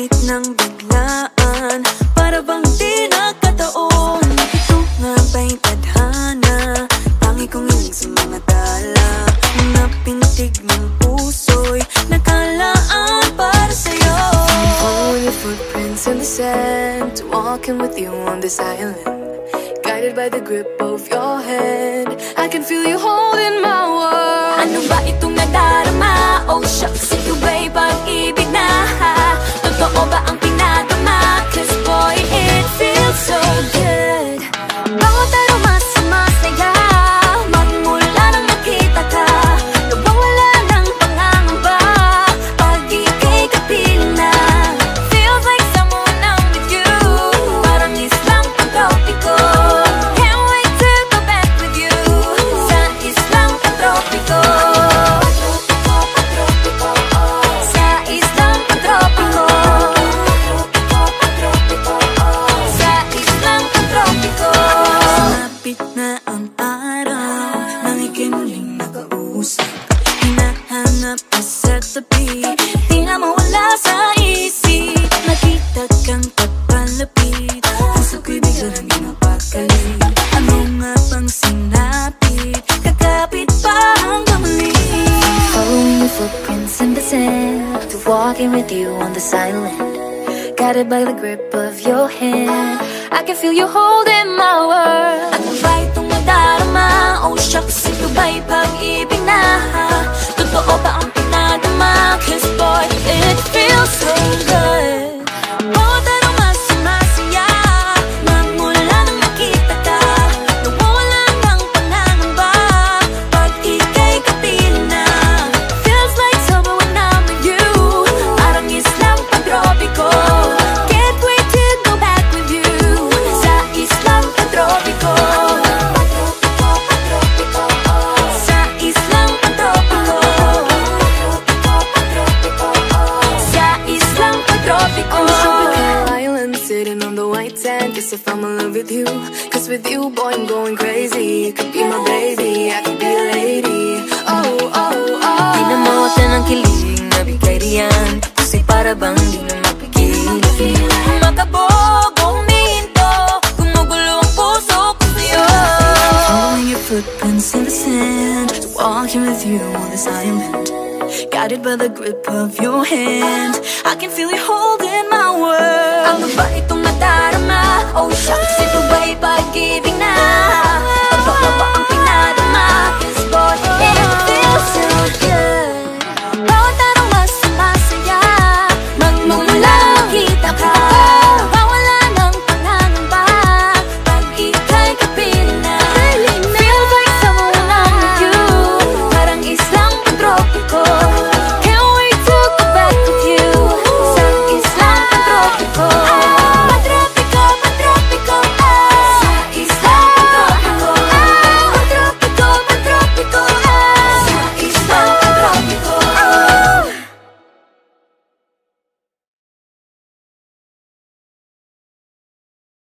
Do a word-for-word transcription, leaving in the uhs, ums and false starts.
Lumapit ng biglaan, para bang di nakataon. Ito nga ba'y tadhana, tangi kong hiling sa mga tala. Mga pintig ng puso'y nakalaan para sa'yo. Following your footprints in the sand, walking with you on this island, guided by the grip of your hand. I can feel you holding my world. Ano ba itong nadarama? Oh shucks, ito ba'y pag-ibig na? Totoo ba ang pinadama? Cause boy, it feels so good. Bawat aroma sumasaya, magmula nang nakita ka. Nawawala ng pangangamba pag ika'y kapiling na. Feels like someone I'm with you, parang islang pantropiko. Can't wait to go back with you sa islang pantropiko. Sa islang pantropiko. Sa islang pantropiko. Sumapit na ang araw nang ika'y muling nakausap. Hinahanap ka sa tabi, di na mawala sa isip. Nakita kang papalapit, puso ko'y bigla nang napakali. Ano nga bang sinapit, kakapit pa hanggang muli. Following your footprints in the sand, to walking with you on this island, guided by the grip of your hand. I can feel you holding my world. Ano ba itong nadarama? Oh shucks, ito ba'y pag-ibig na? Totoo ba ang pinadama? Cause boy, it feels so good. Bawat aroma sumasaya, magmula nang nakita ka. Nawawala ng pangangamba pag ika'y kapiling na. Feels like summer when I'm with you, parang islang pantropiko. Can't wait to go back with you sa islang pantropiko. Sa islang pantropiko. Sa islang pantropiko. On the tropical island, sitting on the white sand. Guess if I'm in love with you, cause with you, boy, I'm going crazy. You could be my baby, I could be a lady. Oh, oh, oh. Di na mawata ng kilig na bigay riyan, kasi para bang di na mapigilan. Makabog, huminto, gumugulo ang puso ko sa'yo. Following your footprints in the sand, walking with you on this island, guided by the grip of your hand.